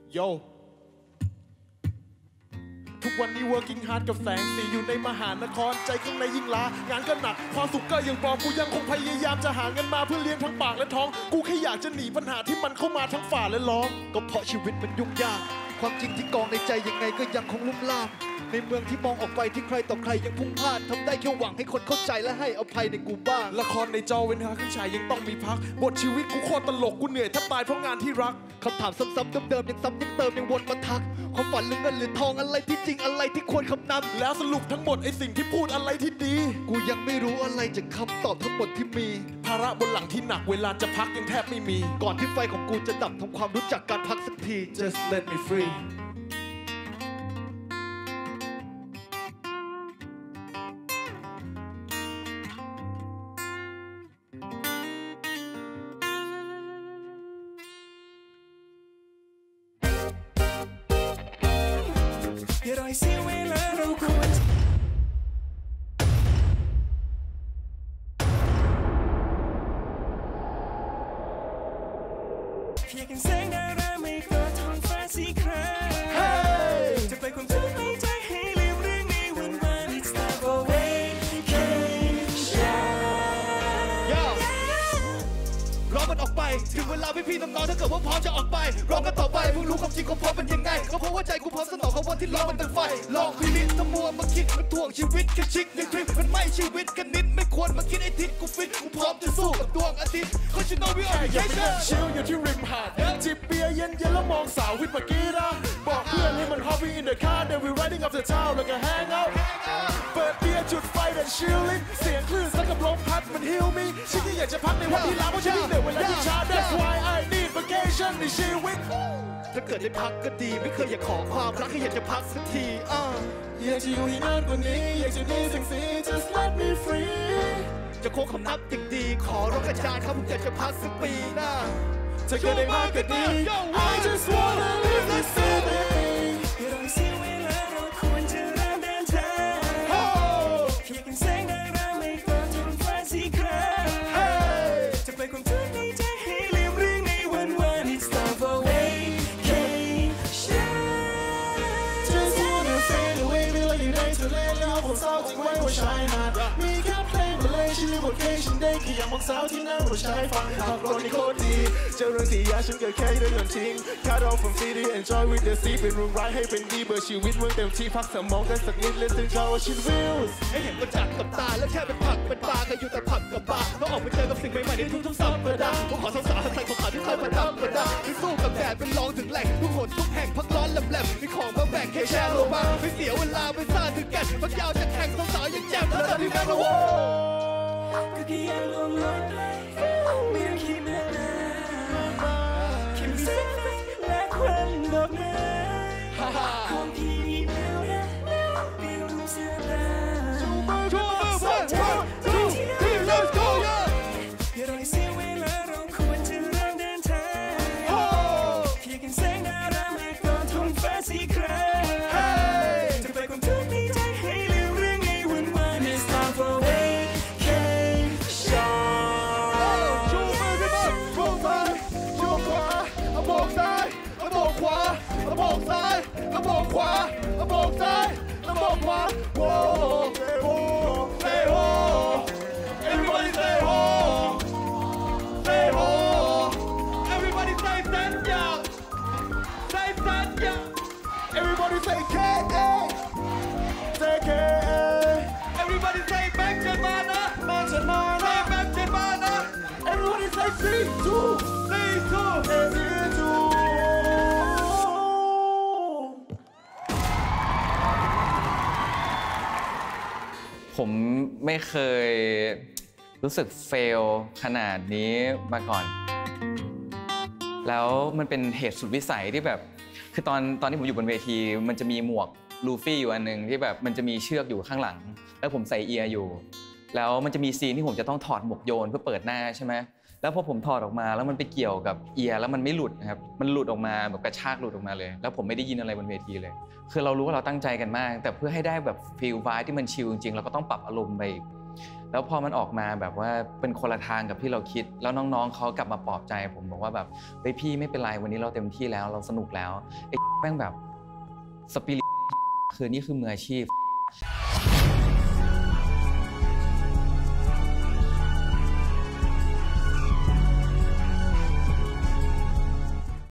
โยทุกวันนี้ working hard กับแสงสีอยู่ในมหานครใจข้างในยิ่งล้างานก็หนักความสุขก็ยังปลอมกูยังคงพยายามจะหาเงินมาเพื่อเลี้ยงทั้งปากและท้องกูแค่อยากจะหนีปัญหาที่มันเข้ามาทั้งฝ่าและล้อมก็เพราะชีวิตมันยุ่งยากความจริงที่กองในใจยังไงก็ยังคงลุ่มล่ามในเมืองที่มองออกไปที่ใครต่อใครยังพุ่งพลาดทำได้แค่หวังให้คนเข้าใจและให้อภัยในกูบ้างละครในจอเว้นหาขึ้นฉายยังต้องมีพักบทชีวิตกูโคตรตลกกูเหนื่อยแทบตายเพราะงานที่รักคำถามซ้ำๆเดิมๆยังซ้ำยังเติมยังวนมาทักความฝันหรือเงินหรือทองอะไรที่จริงอะไรที่ควรคำนำแล้วสรุปทั้งหมดไอ้สิ่งที่พูดอะไรที่ดีกูยังไม่รู้อะไรจากคำตอบทั้งหมดที่มีภาระบนหลังที่หนักเวลาจะพักยังแทบไม่มีก่อนที่ไฟของกูจะดับทำความรู้จักการพักสักที Just let me freeอย่ารอให้เสียเวลาเราควรเพียงแสงดาราไม่ก็ท้องฟ้าสีครามจะไปความทุกข์ในใจให้ลืมเรื่องในวันวาน It's time for vacation ร้องมันออกไปถึงเวลาพี่ๆน้องๆถ้าเกิดว่าพร้อมจะออกไปร้องกันต่อไปเพิ่งรู้ความจริงของพร้อมเป็นยังไงก็เพราะว่าใจกูพร้อมสนองของวันที่ร้องมันดังไฟลองพิลิตทั้งมัวมาคิดมาถ่วงชีวิตแค่ชิคในทริปมันไม่ชีวิตกันนิดไม่ควรมาคิดไอ้ทิศกูฟิตกูพร้อมจะสู้กับดวงอาทิตย์เขาชิโนวิออริเกชั่นชิลอยู่ที่ริมหาดจิบเบียร์เย็นๆแล้วมองสาววิทมากีราบอกเพื่อนให้มัน Hobby in the car then we riding up the town แล้วก็ hang out เปิดเบียร์จุดไฟ and chilling เสียงคลื่นซัดกับลมพัดมัน heal me ฉันก็อยากจะพักในวันที่ล้าเพราะฉันเหนื่อยเวลาที่ช้า That's why I need vacation ในชีวิตถ้าเกิดได้พักก็ดีไม่เคยอยากขอความรักแค่อยากจะพักสักทีอยากจะอยู่ให้นานกว่านี้อยากจะมีสิ่งสี Just let me free จะโค้งคำนับอย่างดีขอร้องกระจายครับผมอยากจะพักสักปีหน้าจะเกิดได้มากก็ดี I just wanna live this city อย่ารอให้เสียเวลาเราควรจะเริ่มเดินทางเพียงแสงดาราไม่ก็ท้องฟ้าสีครามจะไปความทุกข์ในใจให้ลืมเรื่องในวันวาน It's time for vacation Just wanna fade away ไปเลยอยู่ในทะเลแล้วผมเศร้าจริงไว้ว่าชายหาดมีแค่เพลงมาเลยชีวิตบทเพลงฉันได้แค่อยากมองสาวที่นั่งบนชายฝั่งหากโลกนี้โคตรดีเจอเรื่องที่ยากฉันก็แค่ได้โยนทิ้ง Cut off from city enjoy with the sea เป็นเรื่องร้ายให้เป็นดีเบอร์ชีวิตเมืองเต็มที่พักสมองกันสักนิด Listen to our shit views ให้เห็นประจักษ์กับตาแล้วแค่เป็นผักเป็นปลาก็อยู่แต่ผักกับบาร์ต้องออกไปเจอกับสิ่งใหม่ๆในทุกๆสัปดาห์ผมขอสาวๆใส่ของขาวที่เคยประดับประดาไปสู้กับแดดเป็นรองถึงแหล่งทุกคนทุกแห่งพักร้อนแหลมๆมีของมาแบ่งแค่แชร์โลบ้างไม่เสียเวลาไปซ่าถึงแก่นพักยาวจะแข่งสาวๆยังแจ่มแล้วตอนที่แม่งละโว้ก็แค่ยังลงลอยไปไม่ต้องคิดมากนะแค่มีแสงไฟและควันดอกไม้ของที่มีแนวและเรียงรูปเสื้อผ้าLet's go อย่ารอให้เสียเวลาเราควรจะเริ่มเดินทางเพียงแสงดาราไม่ก็ท้องฟ้าสีครามจะไปความทุกข์ในใจให้ลืมเรื่องในวันวาน It's time for vacation ชูมือขึ้นมาโบกซ้ายโบกขวาโบกซ้ายโบกขวาโบกซ้ายโบกขวาโบกซ้ายโบกขวาโว้โว้เฮ้โว้ Everybody say ho say ho Everybody say stand up say stand up Everybody say K.A. say K.A. Everybody say back เจ็ดมานะ back เจ็ดมานะ say back เจ็ดมานะ Everybody say 3-2 ผมไม่เคยรู้สึกเฟลขนาดนี้มาก่อนแล้วมันเป็นเหตุสุดวิสัยที่แบบคือตอนที่ผมอยู่บนเวทีมันจะมีหมวกลูฟี่อยู่อันนึงที่แบบมันจะมีเชือกอยู่ข้างหลังแล้วผมใส่เอียร์อยู่แล้วมันจะมีซีนที่ผมจะต้องถอดหมวกโยนเพื่อเปิดหน้าใช่ไหมแล้วพอผมถอดออกมาแล้วมันไปเกี่ยวกับเอียร์แล้วมันไม่หลุดนะครับมันหลุดออกมาแบบกระชากหลุดออกมาเลยแล้วผมไม่ได้ยินอะไรบนเวทีเลยคือเรารู้ว่าเราตั้งใจกันมากแต่เพื่อให้ได้แบบฟีลไวบ์ที่มันชิลจริงๆเราก็ต้องปรับอารมณ์ไปแล้วพอมันออกมาแบบว่าเป็นคนละทางกับที่เราคิดแล้วน้องๆเขากลับมาปลอบใจผมบอกว่าแบบเฮ้ยพี่ไม่เป็นไรวันนี้เราเต็มที่แล้วเราสนุกแล้วไอ้แม่งแบบสปิริตคือนี่คือมืออาชีพ